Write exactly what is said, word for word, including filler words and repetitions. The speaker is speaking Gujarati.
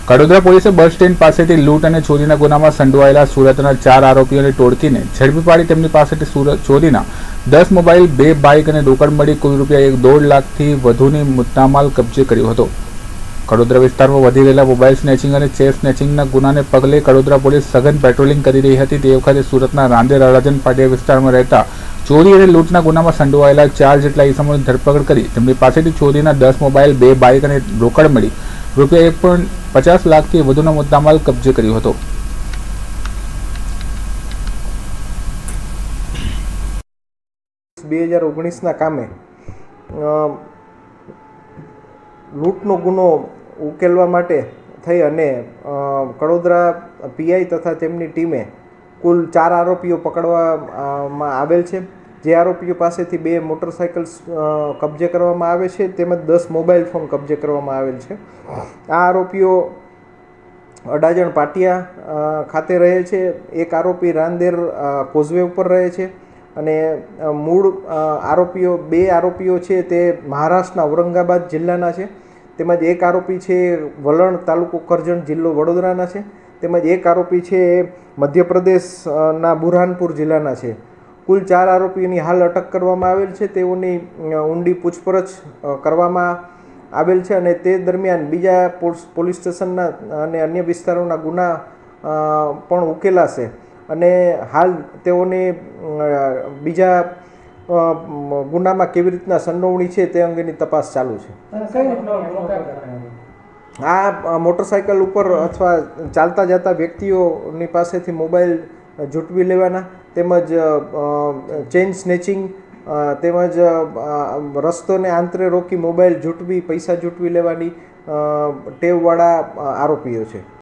કડોદરા પોલીસે બસ સ્ટેન્ડ પાસેથી લૂંટ અને ચોરીના ગુનામાં સંડોવાયેલા સુરતના ચાર આરોપીઓની ટોળકીને ઝડપી પાડી તેમની પાસેથી સુરત ચોરીના દસ મોબાઈલ, બે બાઇક અને રોકડ મળી કુલ રૂપિયા એક દોઢ લાખથી વધુની મુદ્દામાલ કબજે કર્યો હતો. કડોદરા વિસ્તારમાં વધી રહેલા મોબાઈલ સ્નેચિંગ અને ચેન સ્નેચિંગના ગુનાને પગલે કડોદરા પોલીસ સઘન પેટ્રોલિંગ કરી રહી હતી. તે વખતે સુરતના રાંદેર અડાજણ પાટિયા વિસ્તારમાં રહેતા ચોરી અને લૂંટના ગુનામાં સંડોવાયેલા ચાર જેટલા ઇસમોની ધરપકડ કરી તેમની પાસેથી ચોરીના દસ મોબાઈલ, બે બાઇક અને રોકડ મળી રૂપિયા એક પોઈન્ટ પચાસ લાખથી વધુનો મુદ્દામાલ કબજે કર્યો હતો. બે હજાર ઓગણીસના કામે લૂંટનો ગુનો ઉકેલવા માટે થઈ અને કડોદરા પીઆઈ તથા તેમની ટીમે કુલ ચાર આરોપીઓ પકડવામાં આવેલ છે. જે આરોપીઓ પાસેથી બે મોટરસાઇકલ કબજે કરવામાં આવે છે તેમજ દસ મોબાઈલ ફોન કબજે કરવામાં આવેલ છે. આ આરોપીઓ અડાજણ પાટિયા ખાતે રહે છે. એક આરોપી રાંદેર કોઝવે ઉપર રહે છે અને મૂળ આરોપીઓ બે આરોપીઓ છે તે મહારાષ્ટ્રના ઔરંગાબાદ જિલ્લાના છે. તેમજ એક આરોપી છે વલણ તાલુકો કરજણ જિલ્લો વડોદરાના છે. તેમજ એક આરોપી છે મધ્યપ્રદેશના બુરહાનપુર જિલ્લાના છે. કુલ ચાર આરોપીઓની હાલ અટક કરવામાં આવેલ છે. તેઓની ઊંડી પૂછપરછ કરવામાં આવેલ છે અને તે દરમિયાન બીજા પોલીસ સ્ટેશનના અને અન્ય વિસ્તારોના ગુના પણ ઉકેલાશે અને હાલ તેઓને બીજા ગુનામાં કેવી રીતના સંડોવણી છે તે અંગેની તપાસ ચાલુ છે. આ મોટરસાઇકલ ઉપર અથવા ચાલતા જતા વ્યક્તિઓની પાસેથી મોબાઈલ ઝૂંટવી લેવાના તેમજ ચેઇન સ્નેચિંગ તેમજ રસ્તોને આંતરે રોકી મોબાઈલ ઝૂંટવી પૈસા ઝૂંટવી લેવાની ટેવવાળા આરોપીઓ છે.